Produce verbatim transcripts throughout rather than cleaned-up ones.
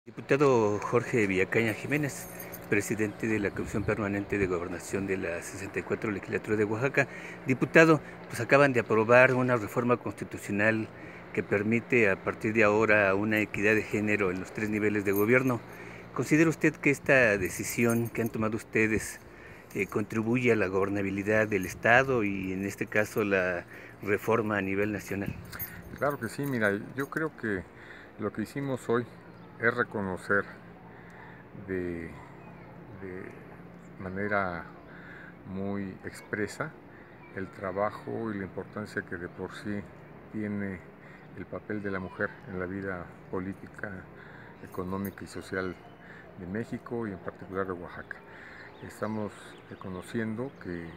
Diputado Jorge Villacaña Jiménez, presidente de la Comisión Permanente de Gobernación de la sesenta y cuatro Legislatura de Oaxaca. Diputado, pues acaban de aprobar una reforma constitucional que permite a partir de ahora una equidad de género en los tres niveles de gobierno. ¿Considera usted que esta decisión que han tomado ustedes eh, contribuye a la gobernabilidad del Estado y en este caso la reforma a nivel nacional? Claro que sí, mira, yo creo que lo que hicimos hoy es reconocer de, de manera muy expresa el trabajo y la importancia que de por sí tiene el papel de la mujer en la vida política, económica y social de México y en particular de Oaxaca. Estamos reconociendo que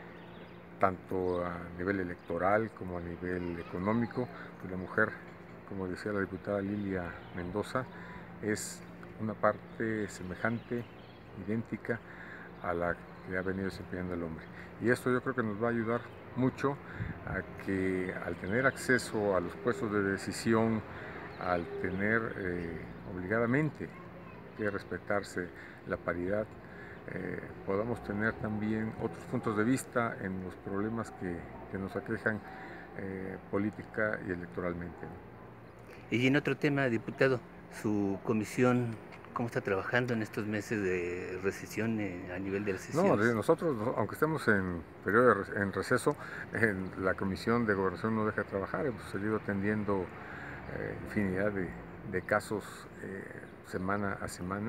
tanto a nivel electoral como a nivel económico, pues la mujer, como decía la diputada Lilia Mendoza, es una parte semejante, idéntica a la que ha venido desempeñando el hombre. Y esto yo creo que nos va a ayudar mucho a que al tener acceso a los puestos de decisión, al tener eh, obligadamente que respetarse la paridad, eh, podamos tener también otros puntos de vista en los problemas que, que nos aquejan eh, política y electoralmente. Y en otro tema, diputado, su comisión, ¿cómo está trabajando en estos meses de recesión eh, a nivel de las No, sesiones? nosotros, aunque estemos en periodo de en receso, en la Comisión de Gobernación no deja de trabajar. Hemos seguido atendiendo eh, infinidad de, de casos eh, semana a semana.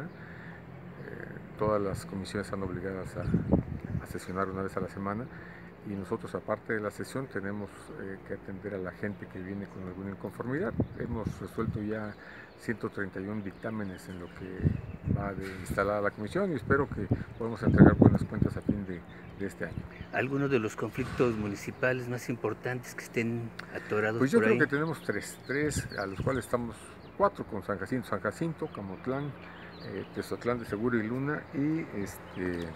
Eh, todas las comisiones están obligadas a, a sesionar una vez a la semana y nosotros, aparte de la sesión, tenemos eh, que atender a la gente que viene con alguna inconformidad. Hemos resuelto ya ciento treinta y uno dictámenes en lo que va de instalada la comisión y espero que podamos entregar buenas cuentas a fin de, de este año. ¿Algunos de los conflictos municipales más importantes que estén atorados Pues yo por creo ahí? que tenemos tres, tres a los cuales estamos, cuatro con San Jacinto, San Jacinto, Camotlán, eh, Tezotlán de Seguro y Luna y, este,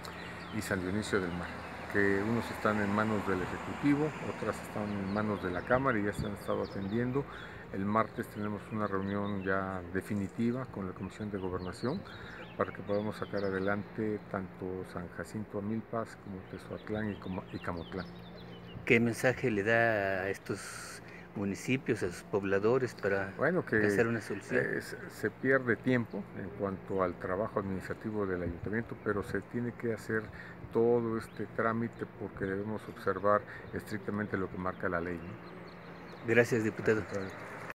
y San Dionisio del Mar, que unos están en manos del Ejecutivo, otras están en manos de la Cámara y ya se han estado atendiendo. El martes tenemos una reunión ya definitiva con la Comisión de Gobernación para que podamos sacar adelante tanto San Jacinto Amilpas como Tezotlán y, como, y Camotlán. ¿Qué mensaje le da a estos municipios, a sus pobladores para Bueno, que alcanzar una solución? eh, se pierde tiempo en cuanto al trabajo administrativo del ayuntamiento, pero se tiene que hacer todo este trámite porque debemos observar estrictamente lo que marca la ley, ¿no? Gracias, Al diputado. contrario.